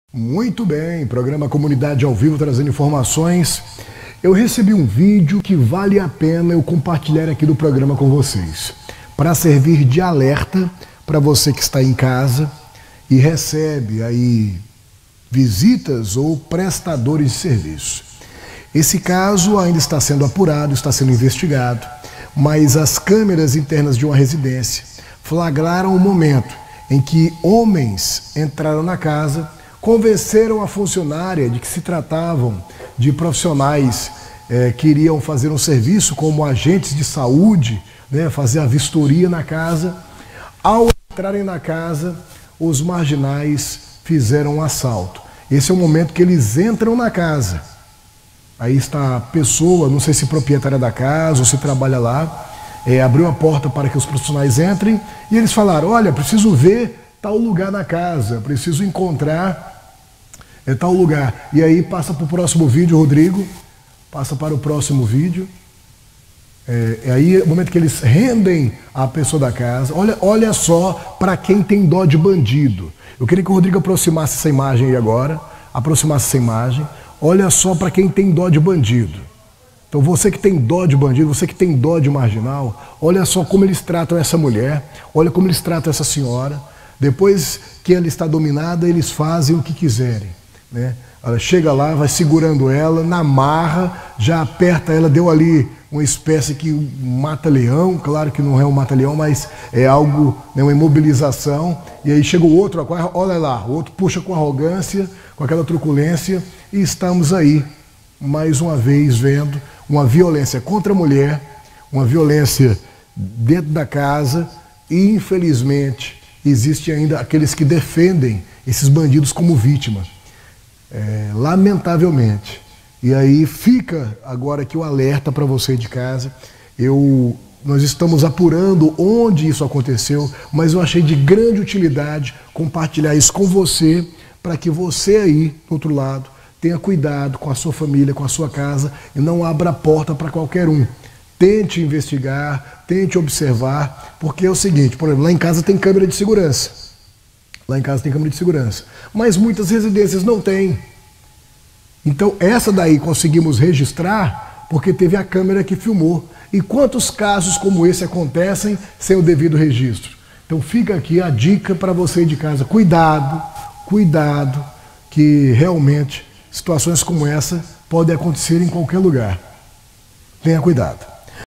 Muito bem, programa Comunidade ao Vivo trazendo informações. Eu recebi um vídeo que vale a pena eu compartilhar aqui do programa com vocês, para servir de alerta para você que está em casa e recebe aí visitas ou prestadores de serviço. Esse caso ainda está sendo apurado, está sendo investigado, mas as câmeras internas de uma residência flagraram o momento em que homens entraram na casa, convenceram a funcionária de que se tratavam de profissionais que iriam fazer um serviço como agentes de saúde, fazer a vistoria na casa. Ao entrarem na casa, os marginais fizeram um assalto. Esse é o momento que eles entram na casa. Aí está a pessoa, não sei se proprietária da casa ou se trabalha lá, abriu a porta para que os profissionais entrem e eles falaram: olha, preciso ver tal lugar na casa, preciso encontrar tal lugar. E aí passa para o próximo vídeo, Rodrigo, passa para o próximo vídeo. Aí é o momento que eles rendem a pessoa da casa. Olha só para quem tem dó de bandido. Eu queria que o Rodrigo aproximasse essa imagem aí agora, aproximasse essa imagem. Olha só para quem tem dó de bandido. Então você que tem dó de bandido, você que tem dó de marginal, olha só como eles tratam essa mulher, olha como eles tratam essa senhora. Depois que ela está dominada, eles fazem o que quiserem, né? Ela chega lá, vai segurando ela, na marra, já aperta ela, deu ali uma espécie que mata-leão, claro que não é um mata-leão, mas é algo, né, uma imobilização. E aí chega o outro, olha lá, o outro puxa com arrogância, com aquela truculência, e estamos aí, mais uma vez, vendo uma violência contra a mulher, uma violência dentro da casa, e infelizmente existe ainda aqueles que defendem esses bandidos como vítima, lamentavelmente. E aí fica agora aqui o alerta para você de casa. Nós estamos apurando onde isso aconteceu, mas eu achei de grande utilidade compartilhar isso com você, para que você aí, do outro lado, tenha cuidado com a sua família, com a sua casa, e não abra a porta para qualquer um. Tente investigar, tente observar, porque é o seguinte, por exemplo, lá em casa tem câmera de segurança. Lá em casa tem câmera de segurança, mas muitas residências não têm. Então essa daí conseguimos registrar porque teve a câmera que filmou. E quantos casos como esse acontecem sem o devido registro? Então fica aqui a dica para você de casa. Cuidado, cuidado, que realmente situações como essa podem acontecer em qualquer lugar. Tenha cuidado.